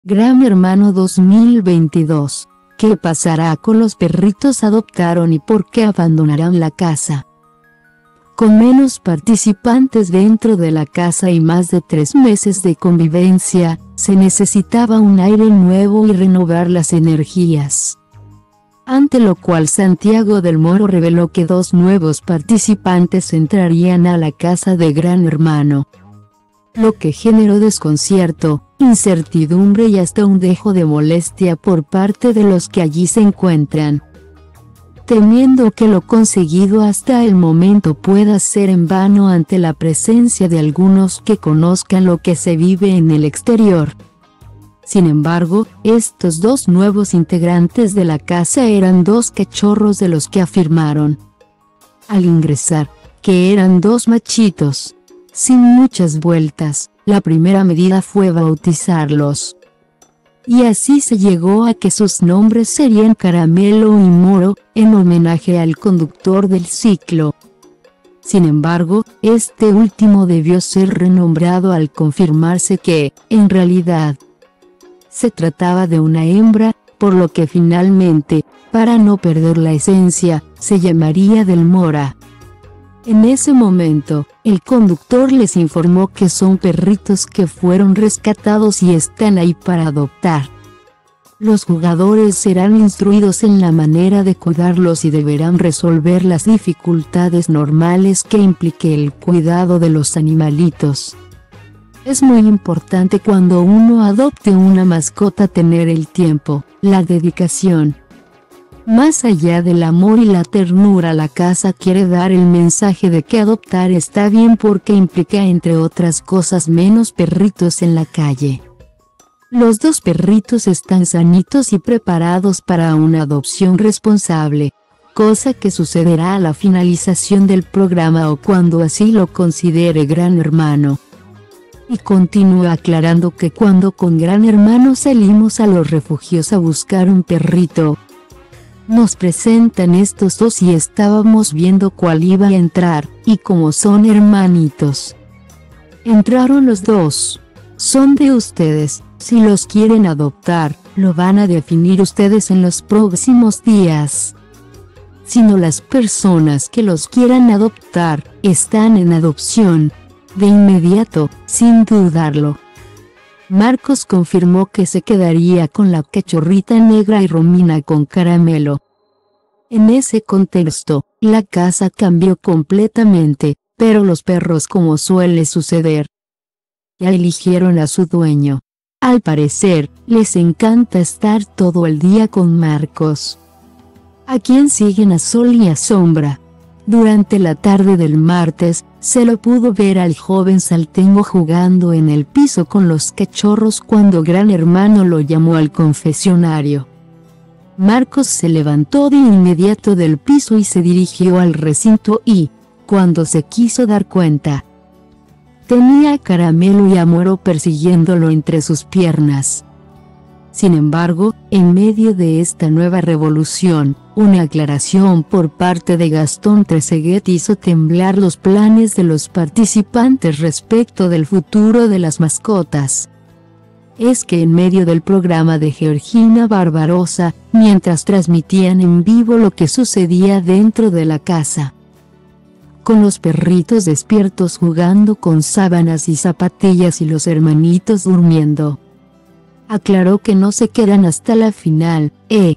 Gran Hermano 2022. ¿Qué pasará con los perritos adoptaron y por qué abandonarán la casa? Con menos participantes dentro de la casa y más de 3 meses de convivencia, se necesitaba un aire nuevo y renovar las energías. Ante lo cual Santiago del Moro reveló que 2 nuevos participantes entrarían a la casa de Gran Hermano, lo que generó desconcierto, incertidumbre y hasta un dejo de molestia por parte de los que allí se encuentran, temiendo que lo conseguido hasta el momento pueda ser en vano ante la presencia de algunos que conozcan lo que se vive en el exterior. Sin embargo, estos 2 nuevos integrantes de la casa eran 2 cachorros de los que afirmaron al ingresar, que eran 2 machitos. Sin muchas vueltas, la primera medida fue bautizarlos. Y así se llegó a que sus nombres serían Caramelo y Moro, en homenaje al conductor del ciclo. Sin embargo, este último debió ser renombrado al confirmarse que, en realidad, se trataba de una hembra, por lo que finalmente, para no perder la esencia, se llamaría Del Mora. En ese momento, el conductor les informó que son perritos que fueron rescatados y están ahí para adoptar. Los jugadores serán instruidos en la manera de cuidarlos y deberán resolver las dificultades normales que implique el cuidado de los animalitos. Es muy importante cuando uno adopte una mascota tener el tiempo, la dedicación. Más allá del amor y la ternura, la casa quiere dar el mensaje de que adoptar está bien porque implica, entre otras cosas, menos perritos en la calle. Los 2 perritos están sanitos y preparados para una adopción responsable, cosa que sucederá a la finalización del programa o cuando así lo considere Gran Hermano. Y continúa aclarando que cuando con Gran Hermano salimos a los refugios a buscar un perrito, nos presentan estos 2 y estábamos viendo cuál iba a entrar, y como son hermanitos, entraron los 2. Son de ustedes, si los quieren adoptar, lo van a definir ustedes en los próximos días. Sino las personas que los quieran adoptar, están en adopción, de inmediato, sin dudarlo. Marcos confirmó que se quedaría con la cachorrita negra y Romina con Caramelo. En ese contexto, la casa cambió completamente, pero los perros, como suele suceder, ya eligieron a su dueño. Al parecer, les encanta estar todo el día con Marcos, a quien siguen a sol y a sombra. Durante la tarde del martes, se lo pudo ver al joven salteño jugando en el piso con los cachorros cuando Gran Hermano lo llamó al confesionario. Marcos se levantó de inmediato del piso y se dirigió al recinto y, cuando se quiso dar cuenta, tenía a Caramelo y a Moro persiguiéndolo entre sus piernas. Sin embargo, en medio de esta nueva revolución, una aclaración por parte de Gastón Trezeguet hizo temblar los planes de los participantes respecto del futuro de las mascotas. Es que en medio del programa de Georgina Barbarosa, mientras transmitían en vivo lo que sucedía dentro de la casa, con los perritos despiertos jugando con sábanas y zapatillas y los hermanitos durmiendo, aclaró que no se quedan hasta la final.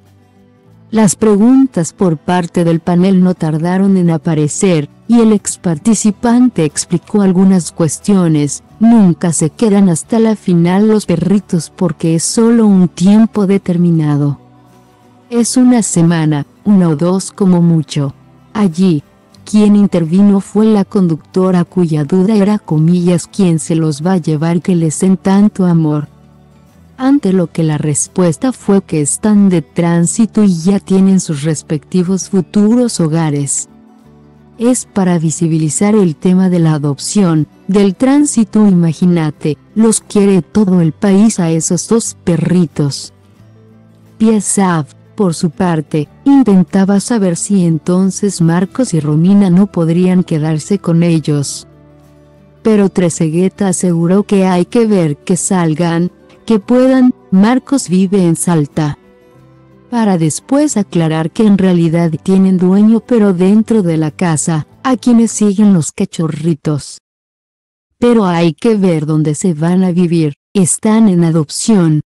Las preguntas por parte del panel no tardaron en aparecer, y el ex participante explicó algunas cuestiones. Nunca se quedan hasta la final los perritos porque es solo un tiempo determinado. Es una semana, 1 o 2 como mucho. Allí, quien intervino fue la conductora cuya duda era comillas quién se los va a llevar que les den tanto amor. Ante lo que la respuesta fue que están de tránsito y ya tienen sus respectivos futuros hogares. Es para visibilizar el tema de la adopción, del tránsito. Imagínate, los quiere todo el país a esos 2 perritos. Piazzav, por su parte, intentaba saber si entonces Marcos y Romina no podrían quedarse con ellos. Pero Trezeguet aseguró que hay que ver que salgan, que puedan. Marcos vive en Salta. Para después aclarar que en realidad tienen dueño, pero dentro de la casa, a quienes siguen los cachorritos. Pero hay que ver dónde se van a vivir, están en adopción,